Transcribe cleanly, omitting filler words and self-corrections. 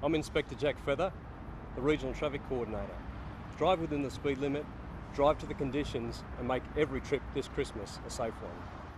I'm Inspector Jack Feather, the Regional Traffic Coordinator. Drive within the speed limit, drive to the conditions and make every trip this Christmas a safe one.